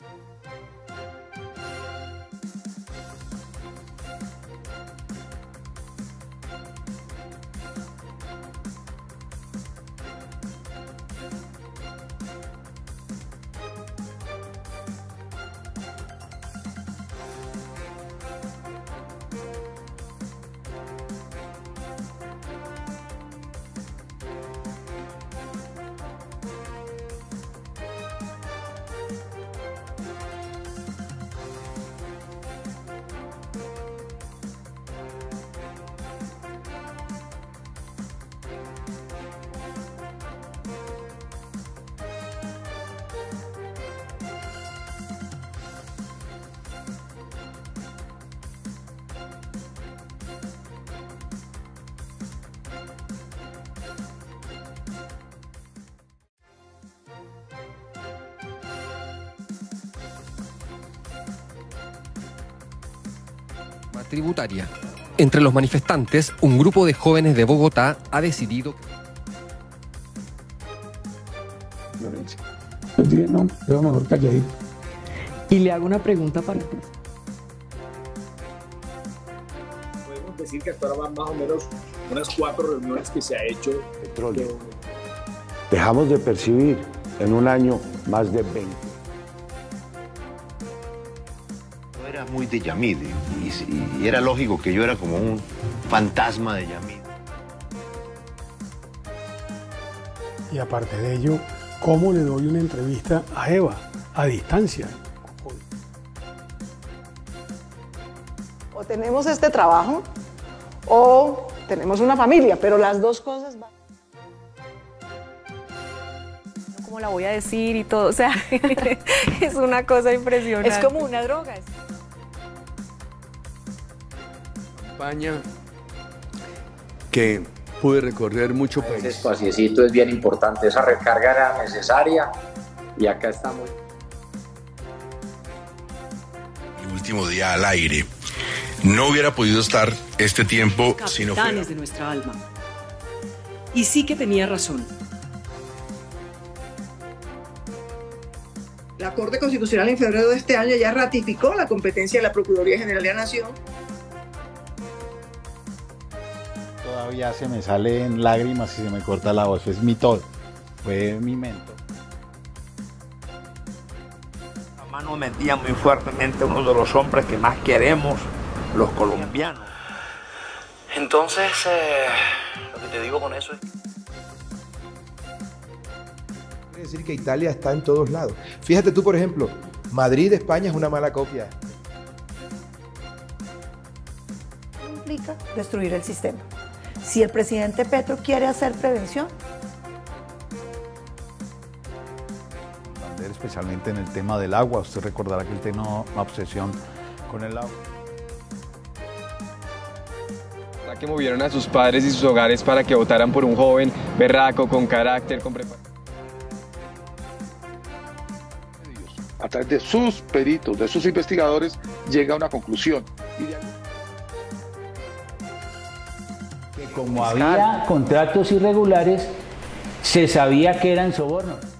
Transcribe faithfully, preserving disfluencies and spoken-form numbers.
Tributaria. Entre los manifestantes, un grupo de jóvenes de Bogotá ha decidido... Florencia. Yo dije, no, yo mejor calladito. Y le hago una pregunta para... Podemos decir que hasta ahora van más o menos unas cuatro reuniones que se ha hecho. Petróleo. Dejamos de percibir en un año más de veinte. Era muy de Yamid y, y era lógico que yo era como un fantasma de Yamid. Y aparte de ello, ¿cómo le doy una entrevista a Eva a distancia? O tenemos este trabajo o tenemos una familia, pero las dos cosas van. ¿Cómo la voy a decir y todo? O sea, es una cosa impresionante. Es como una droga. España, que pude recorrer mucho país. Ese espaciecito es bien importante, esa recarga era necesaria y acá estamos. El último día al aire. No hubiera podido estar este tiempo si no fuera. de nuestra alma. Y sí que tenía razón. La Corte Constitucional en febrero de este año ya ratificó la competencia de la Procuraduría General de la Nación. Todavía se me salen lágrimas y se me corta la voz. Es mi todo, fue mi mentor. La mano metía muy fuertemente uno de los hombres que más queremos, los colombianos. Entonces, eh, lo que te digo con eso es... Quiere decir que Italia está en todos lados. Fíjate tú, por ejemplo, Madrid, España es una mala copia. Implica destruir el sistema. Si el presidente Petro quiere hacer prevención, especialmente en el tema del agua, usted recordará que él tiene una obsesión con el agua. ¿Será que movieron a sus padres y sus hogares para que votaran por un joven berraco, con carácter, con preparación? A través de sus peritos, de sus investigadores, llega a una conclusión. Como había contratos irregulares, se sabía que eran sobornos.